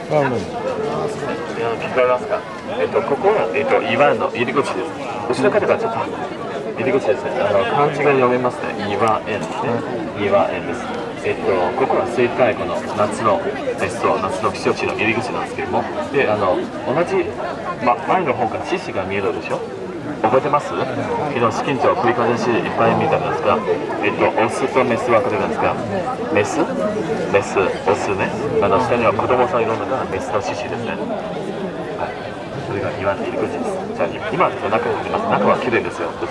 ラーメン。 聞こえますか？ここは、岩の入り口です。後ろからがちょっと入り口ですね。漢字が読めますね。岩園ですね。岩園です。ここは生態湖の夏の別荘、夏の避暑地の入り口なんですけども、で、同じ、前の方から獅子が見えるでしょ。覚えてます？昨日資金長繰り返しいっぱい見たんですが、オスとメス分かれるんですが、メス、オスね。下には子供さんいるのがメスの獅子ですね。はい。それが岩の入り口です。じゃあ、今ですね、中に入ります。中は綺麗ですよ。どうぞ。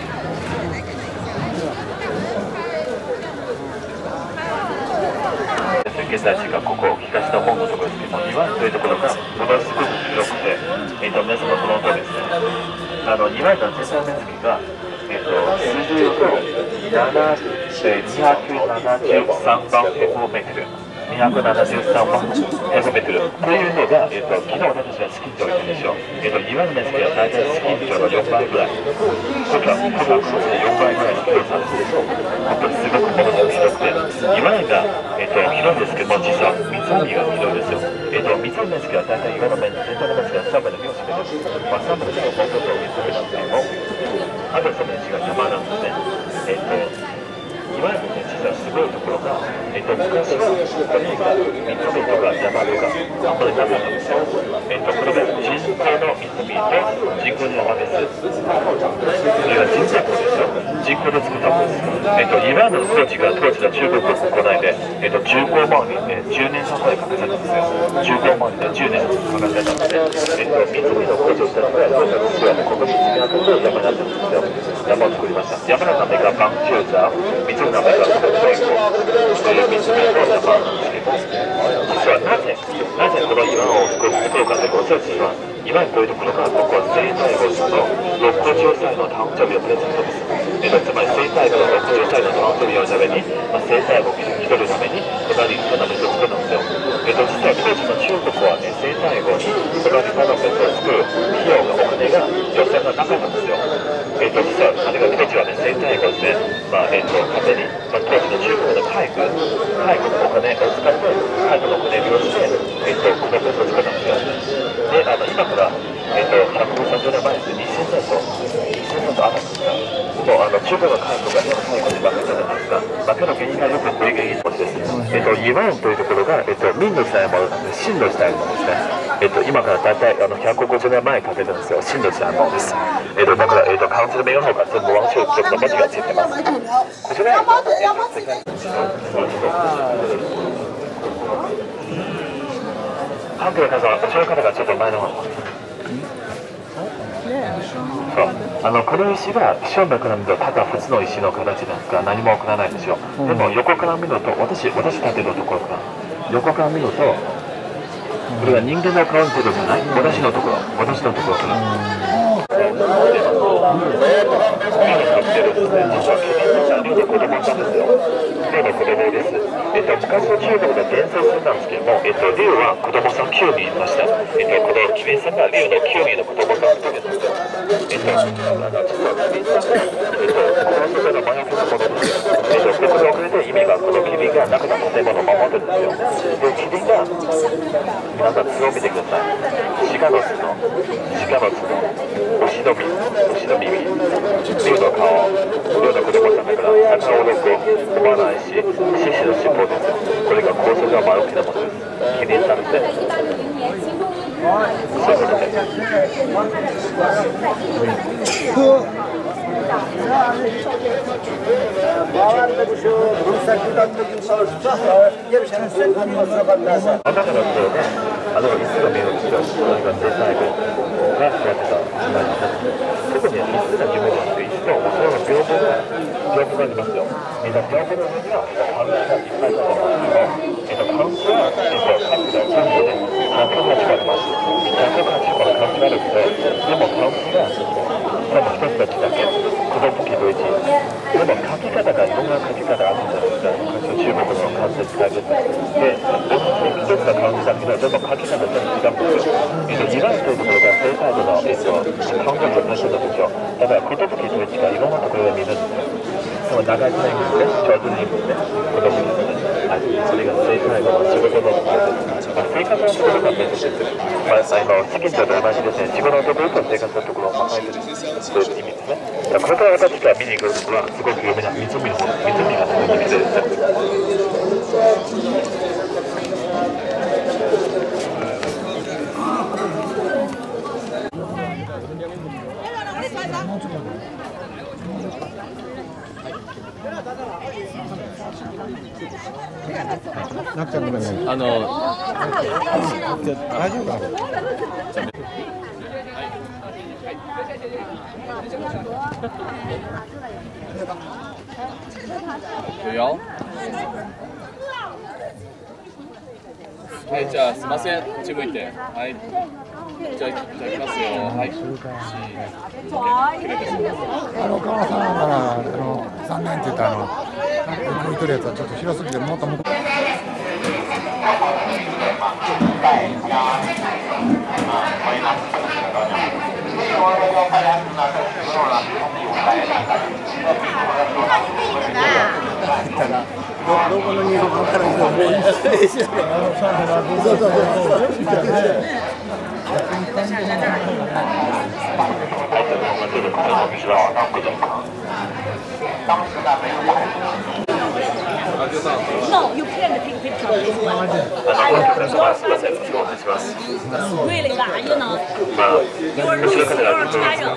現在地がここ東の方のところですけども、岩というところがものすごく広くて、皆様その通りですね。岩の全体面積が、数字と273万平方メートル。273万平方メートルというのが、昨日私はスキン長を言ったでしょ。岩の面積は大体スキン長の4倍ぐらい。ここは4倍ぐらいの広さです。本当にすごくものすごく広くて、岩が、広いんですけども、実は湖が広いですよ。湖の面積は大体岩の面積、全体の面積は3分の2を占めている。3分の2のほとんど湖なんですけども、あとその1が山なんですね。いわゆるね、実はすごいところが、昔は海が湖とか山とかあんまりなかったんですよ。これが人工の湖と人工の山です。それが人工湖ですよ。人工で作ったものです。岩の装置が当時の中国国内で、重工周りで10年半くらいかかったんですよ。重工周りで10年かかってたので、湖の工事をしたのが、当時の父親のここに次がと山になってるんですよ。山を作りました。山の名前がバンチューザー、湖の名前がこの湖、という湖の山なんですけど、実はなぜこの岩を作るかというご説明は、いわゆるこういうところが、ここは生態号の60歳の誕生日をプレゼントです。つまり生態号の60歳の誕生日をために、生態号を引き取るために、隣にトーナメントを作るんですよ。実は当時の中国はね、生態号に隣にトーナメントを作る費用が、お金が予算がなかったんですよ。実は、あれが当時はね、生態号ですね、勝手に、当時の中国の海軍のお金を使って、海軍のお金を利用して、このことを作ったんですよ。で、今から、130年前です。2000年とあったんですが、もう中国の海軍が最後に負けたじゃないですか。負けの原因がよくこういう原因のです。イワンというところが、明の時代も清の時代もですね、今から大体150年前にかけてるんですよ。清の時代もです。だから、漢字の名の方が全部ワンショットの文字がついてます。こちらは、世界一の関係の方は、後ろの方がちょっと前の方。そう、この石が正面から見るとただ普通の石の形なんですが、何も起こらないでしょう。でも横から見ると、私立てるところから横から見ると、これが人間の顔に出るじゃない？私のところから。竜の子供なんですよ。竜の子供です。昔の中国の伝説なんですけども、竜は子供さん9人いました。このキリンさんが竜の9人の子供さんを作るんですよ。実はキリンさんが、この世界の真逆のものですよ。このおかげで意味が、このキリンが中の建物を守ってるんですよ。で、キリンが、皆さん角を見てください。鹿の角、牛の耳、竜の顔、竜の子供さんだから、魚を飛ばないし、獅子の尻尾ですよ。これが構成が丸くなものです。キリンさんですね。そういうことです。あなたの方で、椅子が見えるんですよ。それが生態号がやってた時代なんです。特に椅子が有名なんですけど、椅子の後ろの屏風がありますよ。みんな屏風の上には漢字がいっぱい書いてますけど、漢字は各の漢字で108個あります。108個の漢字があるので、でも漢字が多分一つだけだけ、子供記と1。でも書き方がいろんな書き方があるんじゃないですか。昔の中国の漢字で使えるんです。で、一つの漢字だけど、でも書き方全部違うんですよ。イランというところが正解度の、漢字を出してるんですよ。だから、寿と1がいろんなところで見るんですよ。でも長いくないんですね。上手に言うんですね。寿と1。はい。それが正解度の仕事のところです。 生活のところが別ですね。チキンと同じですね。自分のところと生活のところを考えてるそういう意味ですね。これから私が見に行くところはすごく有名な湖がすごく有名ですね。 なくちゃごめんね。大丈夫かな。 いいよ。はい、じゃあすみません、こっち向いて。はい。じゃあ行きますよ。はい。 川さんが3年って言った動いてるやつはちょっと広すぎてもっともっと。どこの日本からもういいですよ。そうそうそう。 No, you can't take picture of this one. Really, you know, you're China,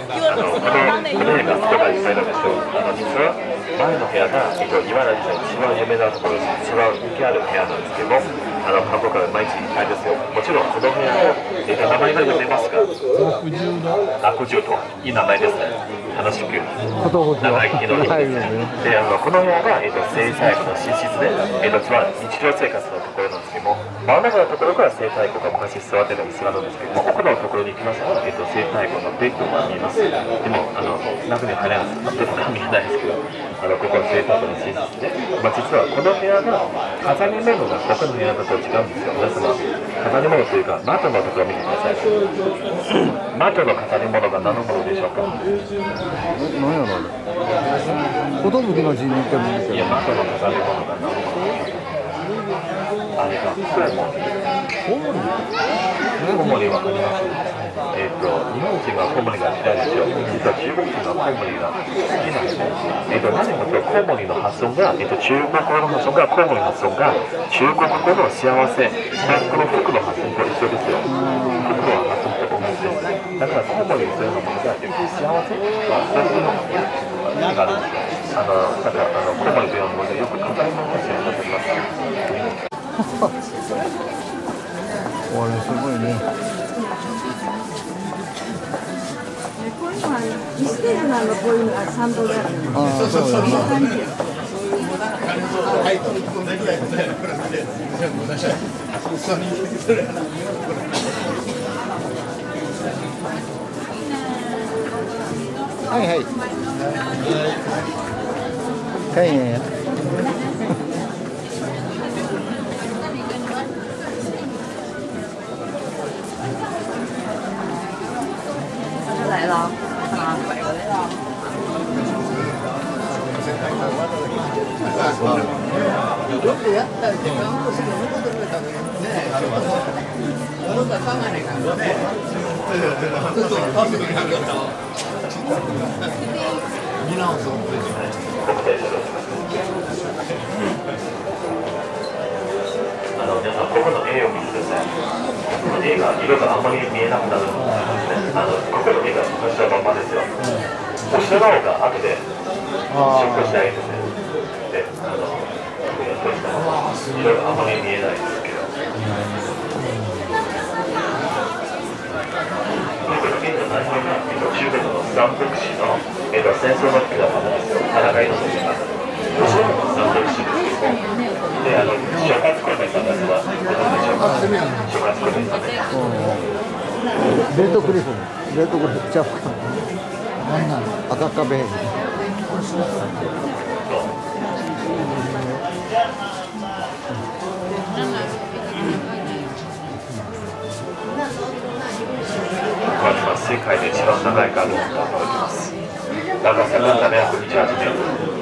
you're 前の部屋が、今の一番有名なところです。一番人気ある部屋なんですけども、韓国から毎日あれですよ。もちろんこの部屋の、名前が読めますか？悪獣といい名前ですね。楽しく長生きのいいですね。で、この部屋が、生体庫の寝室で、一番日常生活のところなんですけども、真ん中のところから生体庫が昔座ってた椅子があるんですけども、奥のところに行きますと、生体庫のベッドが見えます。でも、中に入れないです。ベッドが見えないですけど。ここの生体庫の寝室で、実はこの部屋が飾り物が他の部屋だと違うんですよ。皆様、飾り物というか、マットのところを見てください。マットの飾り物が何のものでしょうか？ 何やろう。寿の字に似てるんですけど。 いや、マットの飾り物が何のものでしょうか？あれがコウモリわかります？日本人はコウモリが嫌いですよ。実は中国人はコウモリが好きなんですよ。なぜかというとコウモリの発音が、中国語の発音が、コウモリの発音が中国語の幸せ、この服の発音と一緒ですよ。服の発音と同じです。だからコウモリそういうのものが幸せ、そういうのが意味があるんですよ。だからコウモリというものでよく飾り物として使っています。 これすごいね。 こういうのは1ステージなの、こういうのが3度ぐらい。 ああ、そうだね。はいはい。1000円や。 来了，啊，摆过来了。 皆さん、ここの絵を見てください。絵が色があんまり見えなくなるんですね。ここの絵が昔のままですよ。後ろの方が後で出庫したいですね。で、色があんまり見えないですけど。現在の内容が中国の三国志の戦争の時だったんですよ。戦いの時が。後ろの三国志ですけども。で、諸葛孔明さんですが、ご存知でしょうか？諸葛孔明さんです。 レッドクリフ、レッドクリフちゃうか。赤壁。世界で一番長いガードを持っております。長さが728メートル。